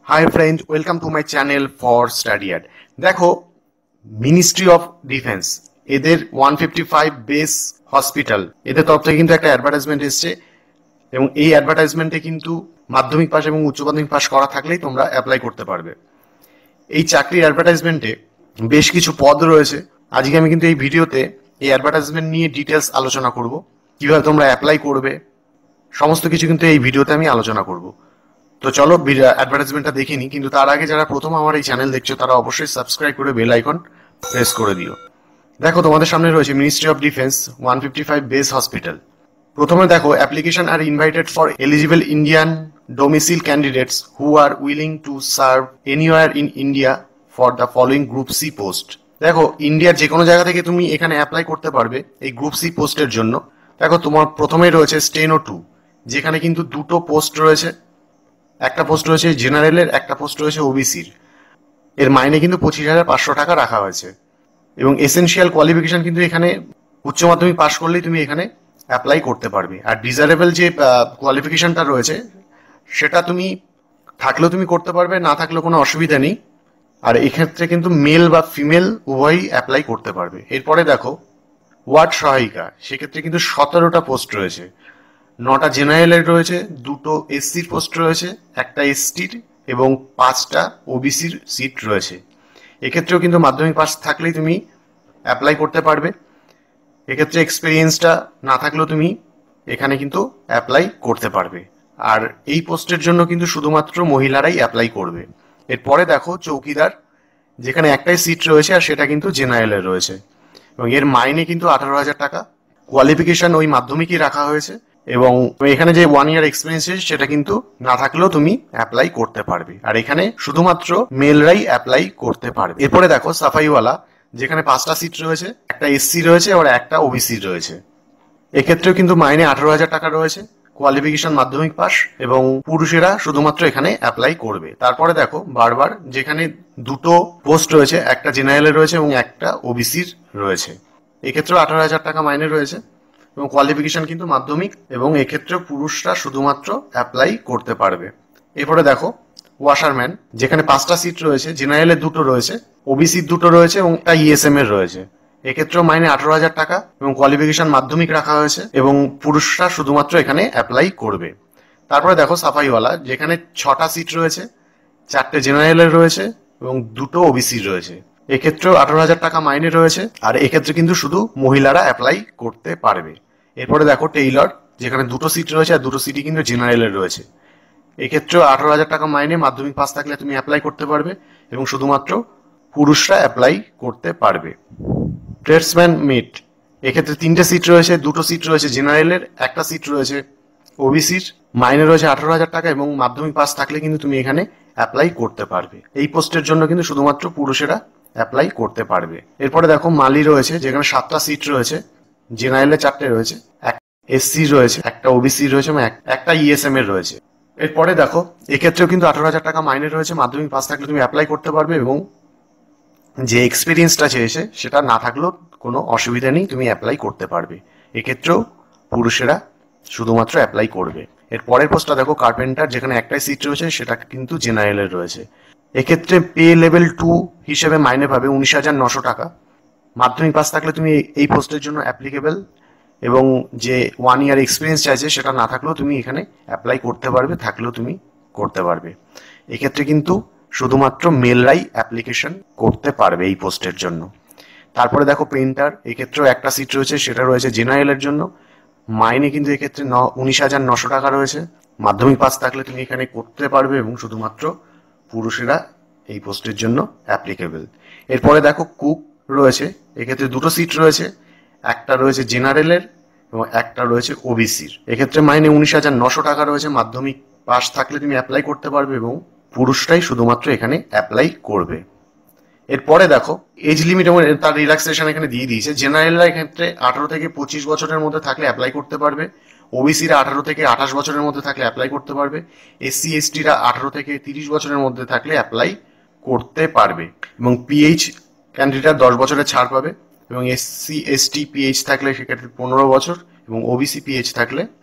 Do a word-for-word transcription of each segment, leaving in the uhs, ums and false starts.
Hi friend, welcome to my channel for Study Ad. দেখো ministry of defence এদের one fifty five base hospital এদের তরফ থেকে কিন্তু একটা অ্যাডভার্টাইজমেন্ট এসছে এবং এই অ্যাডভার্টাইজমেন্টে কিন্তু মাধ্যমিক পাস এবং উচ্চ মাধ্যমিক পাস করা থাকলেই তোমরা অ্যাপ্লাই করতে পারবে। এই চাকরির অ্যাডভার্টাইজমেন্টে বেশ কিছু পদ রয়েছে। আজকে আমি কিন্তু এই ভিডিওতে এই অ্যাডভার্টাইজমেন্ট নিয়ে ডিটেলস আলোচনা করব, কিভাবে তোমরা অ্যাপ্লাই করবে সমস্ত কিছু কিন্তু এই ভিডিওতে আমি আলোচনা করব। তো চলো অ্যাডভার্টাইজমেন্টটা দেখে নিই, কিন্তু তার আগে যারা প্রথম আমার এই চ্যানেল দেখছো তারা অবশ্যই সাবস্ক্রাইব করে বেল আইকন প্রেস করে দিও। দেখো তোমাদের সামনে রয়েছে ministry of defence one fifty five base hospital. প্রথমে দেখো অ্যাপ্লিকেশন আর invited for eligible Indian domicile candidates who are willing to serve anywhere in India for the following group C post. দেখো ইন্ডিয়ার যে কোনো জায়গা থেকে তুমি এখানে অ্যাপ্লাই করতে পারবে এই গ্রুপ সি পোস্টের জন্য। দেখো তোমার প্রথমেই রয়েছে স্টেনো টু, যেখানে কিন্তু দুটো পোস্ট রয়েছে, একটা পোস্ট রয়েছে জেনারেলের, একটা পোস্ট রয়েছে ওবিসির। এর মাইনে কিন্তু পঁচিশ হাজার পাঁচশো টাকা রাখা হয়েছে এবং এসেনশিয়াল কোয়ালিফিকেশন কিন্তু এখানে উচ্চ মাধ্যমিক পাশ করলেই তুমি এখানে অ্যাপ্লাই করতে পারবে। আর ডিজারেবল যে কোয়ালিফিকেশনটা রয়েছে সেটা তুমি থাকলেও তুমি করতে পারবে, না থাকলেও কোনো অসুবিধা নেই। আর এক্ষেত্রে কিন্তু মেল বা ফিমেল উভয়ই অ্যাপ্লাই করতে পারবে। এরপরে দেখো ওয়ার্ড সহায়িকা, সেক্ষেত্রে কিন্তু সতেরোটা পোস্ট রয়েছে, নটা জেনারেলের রয়েছে, দুটো এসসির পোস্ট রয়েছে, একটা এসটির এবং পাঁচটা ওবিসির সিট রয়েছে। এক্ষেত্রেও কিন্তু মাধ্যমিক পাস থাকলেই তুমি অ্যাপ্লাই করতে পারবে। এক্ষেত্রে এক্সপিরিয়েন্সটা না থাকলেও তুমি এখানে কিন্তু অ্যাপ্লাই করতে পারবে। আর এই পোস্টের জন্য কিন্তু শুধুমাত্র মহিলারাই অ্যাপ্লাই করবে। এরপরে দেখো চৌকিদার, যেখানে একটাই সিট রয়েছে আর সেটা কিন্তু জেনারেলের রয়েছে এবং এর মাইনে কিন্তু আঠারো হাজার টাকা। কোয়ালিফিকেশন ওই মাধ্যমিকই রাখা হয়েছে এবং এখানে যে ওয়ান ইয়ার এক্সপিরিয়েন্স সেটা কিন্তু না থাকলেও তুমি অ্যাপ্লাই করতে পারবে। আর এখানে শুধুমাত্র মেলরাই অ্যাপ্লাই করতে পারবে। এরপরে দেখো সাফাইওয়ালা, যেখানে পাঁচটা সিট রয়েছে, একটা এসসি রয়েছে আর একটা ওবিসি রয়েছে। এক্ষেত্রেও কিন্তু মাইনে আঠারো হাজার টাকা রয়েছে, কোয়ালিফিকেশন মাধ্যমিক পাস এবং পুরুষেরা শুধুমাত্র এখানে অ্যাপ্লাই করবে। তারপরে দেখো বারবার, যেখানে দুটো পোস্ট রয়েছে, একটা জেনারেলের রয়েছে এবং একটা ওবিসির রয়েছে। এক্ষেত্রেও আঠারো হাজার টাকা মাইনে রয়েছে এবং কোয়ালিফিকেশন কিন্তু মাধ্যমিক এবং এক্ষেত্রে পুরুষরা শুধুমাত্র অ্যাপ্লাই করতে পারবে। এরপরে দেখো ওয়াশারম্যান, যেখানে পাঁচটা সিট রয়েছে, জেনারেলের দুটো রয়েছে, ওবিসির দুটো রয়েছে এবং একটা ইএসএম এর রয়েছে। এক্ষেত্রেও মাইনে আঠারো হাজার টাকা এবং কোয়ালিফিকেশন মাধ্যমিক রাখা হয়েছে এবং পুরুষরা শুধুমাত্র এখানে অ্যাপ্লাই করবে। তারপরে দেখো সাফাইওয়ালা, যেখানে ছটা সিট রয়েছে, চারটে জেনারেলের রয়েছে এবং দুটো ওবিসির রয়েছে। এক্ষেত্রেও আঠারো হাজার টাকা মাইনে রয়েছে আর এক্ষেত্রে কিন্তু শুধু মহিলারা অ্যাপ্লাই করতে পারবে। এরপরে দেখো টেইলর, যেখানে দুটো সিট রয়েছে আর দুটো সিটই কিন্তু জেনারেলের রয়েছে। এক্ষেত্রেও আঠারো হাজার টাকা মাইনে, মাধ্যমিক পাস থাকলে তুমি অ্যাপ্লাই করতে পারবে এবং শুধুমাত্র পুরুষরা অ্যাপ্লাই করতে পারবে। ট্রেডসম্যান মেট, এক্ষেত্রে তিনটে সিট রয়েছে, দুটো সিট রয়েছে জেনারেলের, একটা সিট রয়েছে ওবিসির, মাইনে রয়েছে আঠারো হাজার টাকা এবং মাধ্যমিক পাস থাকলে কিন্তু তুমি এখানে অ্যাপ্লাই করতে পারবে। এই পোস্টের জন্য কিন্তু শুধুমাত্র পুরুষেরা অ্যাপ্লাই করতে পারবে। এরপরে দেখো মালি রয়েছে, যেখানে সাতটা সিট রয়েছে, জেনারেলে চারটে রয়েছে, একটা এসসি রয়েছে, একটা ওবিসি রয়েছে এবং একটা ইএসএম এর রয়েছে। এরপরে দেখো এক্ষেত্রেও কিন্তু আঠারো হাজার টাকা মাইনে রয়েছে, মাধ্যমিক পাস থাকলে তুমি অ্যাপ্লাই করতে পারবে এবং যে এক্সপিরিয়েন্সটা চেয়েছে সেটা না থাকলেও কোনো অসুবিধা নেই, তুমি অ্যাপ্লাই করতে পারবে। এক্ষেত্রেও পুরুষেরা শুধুমাত্র অ্যাপ্লাই করবে। এর পরের পোস্টটা দেখো কার্পেন্টার, যেখানে একটাই সিট রয়েছে, সেটা কিন্তু জেনারেলের রয়েছে। এক্ষেত্রে পে লেভেল টু হিসেবে মাইনে পাবে উনিশ হাজার নশো টাকা। মাধ্যমিক পাস থাকলে তুমি এই পোস্টের জন্য অ্যাপ্লিকেবল এবং যে ওয়ান ইয়ার এক্সপিরিয়েন্স চাইছে সেটা না থাকলেও তুমি এখানে অ্যাপ্লাই করতে পারবে, থাকলেও তুমি করতে পারবে। এক্ষেত্রে কিন্তু শুধুমাত্র মেলরাই অ্যাপ্লিকেশন করতে পারবে এই পোস্টের জন্য। তারপরে দেখো পেইন্টার, এক্ষেত্রেও একটা সিট রয়েছে, সেটা রয়েছে জেনারেলের জন্য। মাইনে কিন্তু এক্ষেত্রে ন উনিশ হাজার নশো টাকা রয়েছে। মাধ্যমিক পাস থাকলে তুমি এখানে করতে পারবে এবং শুধুমাত্র পুরুষেরা এই পোস্টের জন্য অ্যাপ্লিকেবল। এরপরে দেখো কুক রয়েছে, এক্ষেত্রে দুটো সিট রয়েছে, একটা রয়েছে জেনারেলের এবং একটা রয়েছে ওবিসির। এক্ষেত্রে মাইনে উনিশ হাজার নশো টাকা রয়েছে। মাধ্যমিক পাস থাকলে তুমি অ্যাপ্লাই করতে পারবে এবং পুরুষরাই শুধুমাত্র এখানে অ্যাপ্লাই করবে। এরপরে দেখো এজ লিমিট এবং তার রিল্যাক্সেশন এখানে দিয়ে দিয়েছে। জেনারেলরা এক্ষেত্রে আঠারো থেকে পঁচিশ বছরের মধ্যে থাকলে অ্যাপ্লাই করতে পারবে, ওবিসিরা আঠারো থেকে আঠাশ বছরের মধ্যে থাকলে অ্যাপ্লাই করতে পারবে, এসসি এসটিরা আঠারো থেকে তিরিশ বছরের মধ্যে থাকলে অ্যাপ্লাই করতে পারবে এবং পিএইচ ক্যান্ডিডেট দশ বছরের ছাড় পাবে এবং এসসি এসটি পিএইচ থাকলে সেক্ষেত্রে পনেরো বছর এবং ওবিসি পিএইচ থাকলে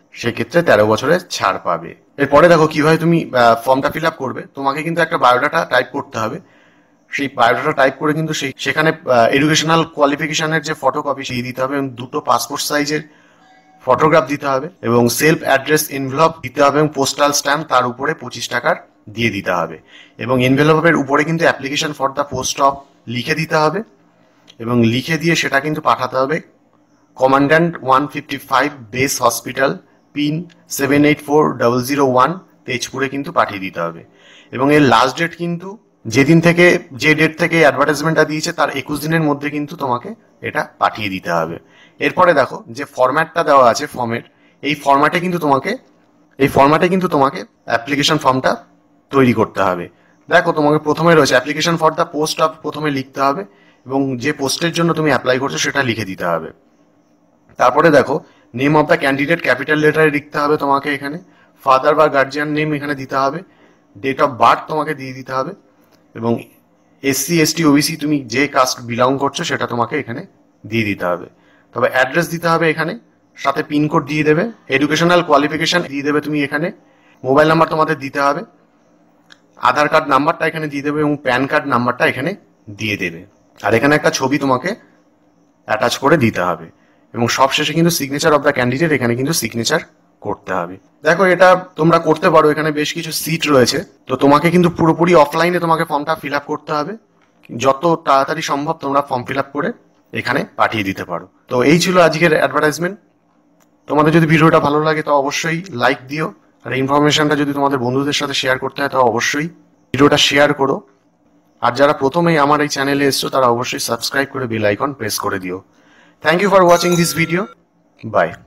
সেক্ষেত্রে তেরো বছরের ছাড় পাবে। এরপরে দেখো কিভাবে তুমি ফর্মটা ফিল আপ করবে। তোমাকে কিন্তু একটা বায়োডাটা টাইপ করতে হবে। সেই বায়োডাটা টাইপ করে কিন্তু সেই সেখানে এডুকেশনাল কোয়ালিফিকেশনের যে ফটোকপি সেই দিতে হবে, এবং দুটো পাসপোর্ট সাইজের ফটোগ্রাফ দিতে হবে, এবং সেলফ অ্যাড্রেস এনভেলপ দিতে হবে, এবং পোস্টাল স্ট্যাম্প তার উপরে পঁচিশ টাকার দিয়ে দিতে হবে। এবং এনভেলপের উপরে কিন্তু application for the post of লিখে দিতে হবে, এবং লিখে দিয়ে সেটা কিন্তু পাঠাতে হবে commandant one fifty five base hospital, pin seven eight four double zero one, তেজপুরে কিন্তু পাঠিয়ে দিতে হবে। এবং এর লাস্ট ডেট কিন্তু যেদিন থেকে যে ডেট থেকে অ্যাডভার্টাইজমেন্টটা দিয়েছে তার একুশ দিনের মধ্যে কিন্তু তোমাকে এটা পাঠিয়ে দিতে হবে। এরপরে দেখো যে ফরম্যাটটা দেওয়া আছে ফর্মের, এই ফরম্যাটে কিন্তু তোমাকে এই ফরম্যাটে কিন্তু তোমাকে অ্যাপ্লিকেশন ফর্মটা তৈরি করতে হবে। দেখো তোমাকে প্রথমে রয়েছে application for the post of, প্রথমে লিখতে হবে এবং যে পোস্টের জন্য তুমি অ্যাপ্লাই করছো সেটা লিখে দিতে হবে। তারপরে দেখো name of the candidate capital লেটারে লিখতে হবে তোমাকে, এখানে ফাদার বা গার্জিয়ান নেম এখানে দিতে হবে, ডেট অফ বার্থ তোমাকে দিয়ে দিতে হবে, এবং এসসি এসটি ওবিসি তুমি যে কাস্ট বিলং করছো সেটা তোমাকে এখানে দিয়ে দিতে হবে। তবে অ্যাড্রেস দিতে হবে এখানে, সাথে পিনকোড দিয়ে দেবে, এডুকেশনাল কোয়ালিফিকেশন দিয়ে দেবে তুমি এখানে, মোবাইল নাম্বার তোমাদের দিতে হবে, আধার কার্ড নাম্বারটা এখানে দিয়ে দেবে, এবং প্যান কার্ড নাম্বারটা এখানে দিয়ে দেবে। আর এখানে একটা ছবি তোমাকে অ্যাটাচ করে দিতে হবে, এবং সবশেষে কিন্তু সিগনেচার অফ দ্য ক্যান্ডিডেট এখানে কিন্তু সিগনেচার করতে হবে। দেখো এটা তোমরা করতে পারো, এখানে বেশ কিছু সিট রয়েছে, তো তোমাকে কিন্তু পুরোপুরি অফলাইনে তোমাকে ফর্মটা ফিল আপ করতে হবে। যত তাড়াতাড়ি সম্ভব তোমরা ফর্ম ফিল আপ করে এখানে পাঠিয়ে দিতে পারো। তো এই ছিল আজকের অ্যাডভার্টাইজমেন্ট। তোমাদের যদি ভিডিওটা ভালো লাগে তো অবশ্যই লাইক দিও, আর ইনফরমেশনটা যদি তোমাদের বন্ধুদের সাথে শেয়ার করতে হয় তো অবশ্যই ভিডিওটা শেয়ার করো। আর যারা প্রথমেই আমার এই চ্যানেলে এসছো তারা অবশ্যই সাবস্ক্রাইব করে বেল আইকন প্রেস করে দিও। Thank you for watching this video. By.